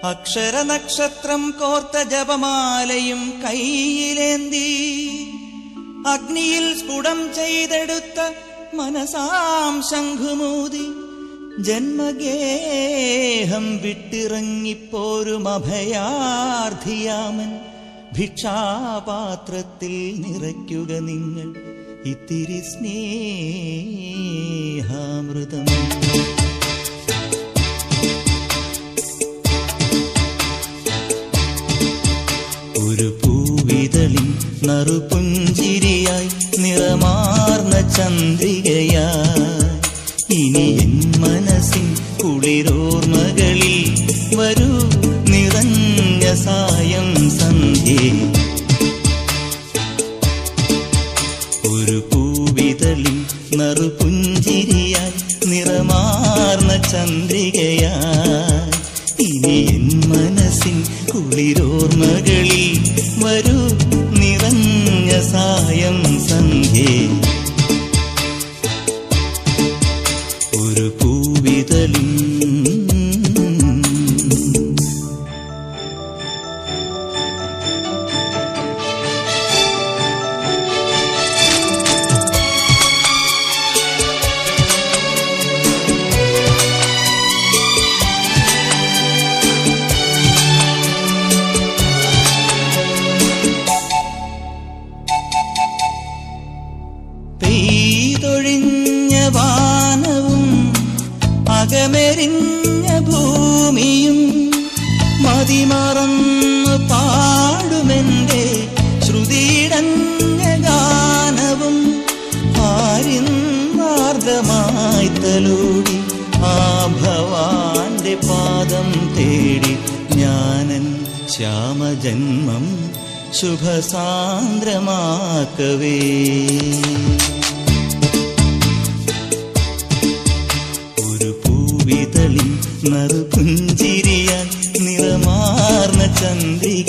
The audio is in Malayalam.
അക്ഷരനക്ഷത്രം കോർത്ത ജപമാലയും കൈയിലേന്തി അഗ്നിയിൽ സ്ഫുടം ചെയ്തെടുത്ത മനസാം ശംഖുമൂതി ജന്മഗേഹം വിട്ടിറങ്ങിപ്പോരും അഭയാർത്ഥിയാമൻ ഭിക്ഷാപാത്രത്തിൽ നിറയ്ക്കുക നിങ്ങൾ ഇത്തിരി സ്നേഹാമൃതം. ഒരു പൂവിതളിൽ നറുപുഞ്ചിരിയായി നിറമാർന്ന ചന്ദ്രികയായി ഇനി എൻ മനസ്സിൻ കുളിരോർമകളിൽ വരൂ നിറഞ്ഞ സായം സന്ധ്യേ. ഒരു പൂവിതളിൽ നറുപുഞ്ചിരിയായി നിറമാർന്ന ചന്ദ്രികയായി ഇനി എൻ മനസ്സിൻ കുളിരോർമകളിൽ വരൂ നിറഞ്ഞ സായം സന്ധ്യേ. ഒരു പൂവിതളിൽ പെയ്തൊഴിഞ്ഞ വാനവും അകമെരിഞ്ഞ ഭൂമിയും മതിമറന്നു പാടുമെന്റെ ശ്രുതിയിടഞ്ഞ ഗാനവും ആരിന്നാർദ്ദമായി തലോടി ആ ഭവാന്റെ പാദം തേടി ഞാനൻ ശ്യാമജന്മം ശുഭസാന്ദ്രമാക്കവേ. ഒരു പൂവിതളിൽ നറുപുഞ്ചിരിയാൽ നിറമാർന്ന ചന്ദ്രിക